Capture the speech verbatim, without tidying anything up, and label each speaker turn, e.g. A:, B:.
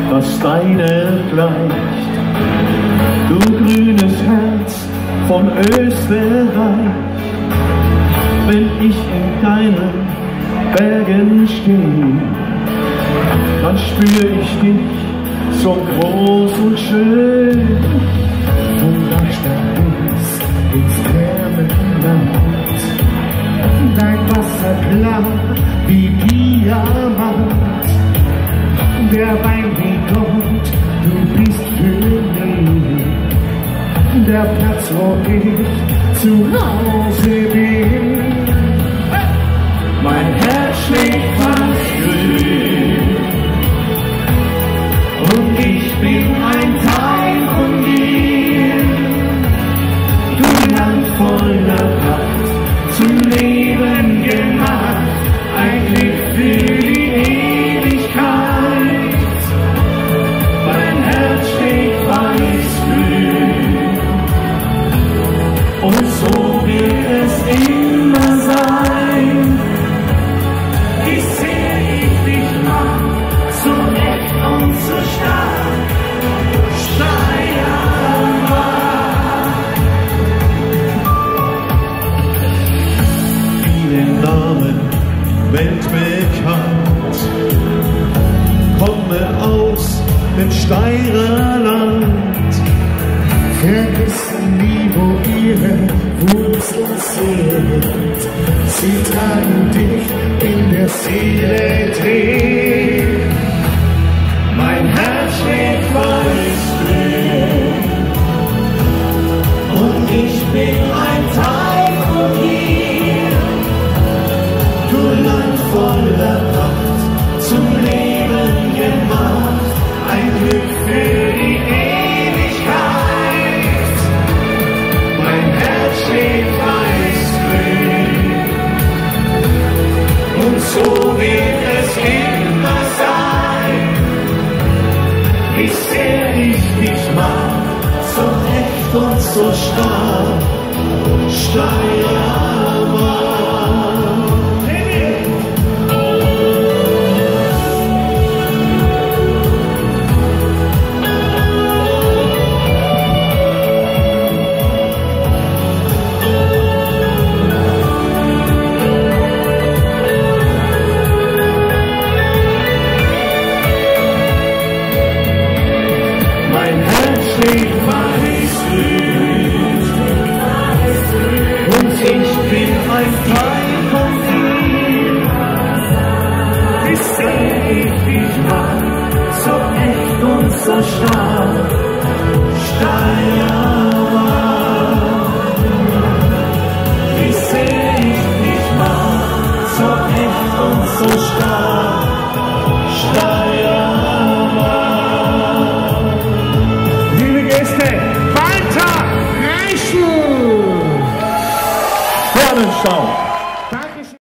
A: was deine gleicht. Du grünes Herz von Österreich, wenn ich in deinen Bergen stehe, dann spür ich dich so groß und schön. Und dann steigt uns ins Thermenland, dein Wasser klar wie Diamant, der Wein wie Gold, du bist für mich der Platz, wo ich zu Hause bin. Mein Herz schlägt fast grün und ich bin ein Teil von dir. Du Land voller Pracht, zum Leben gemacht, ein Glück für die Ewigkeit. Mein Herz schlägt weiß-grün und so wird es immer sein. Wie sehr ich dich mag, so echt und so stark, Steiermark. Vielen Namen weltbekannt, komme aus dem Steirerland. Vergessen nie, wo ihre Wurzeln sind, sie tragen dich in der Seele drin. Mein Herz schlägt weiß-grün und ich bin ein Teil von dir. Du Land voller Pracht, zum Leben gemacht, ein Glück für die Ewigkeit. Mein Herz schlägt weiß-grün und so wird es immer sein. Wie sehr ich dich mag, so echt und so stark, Steiermark.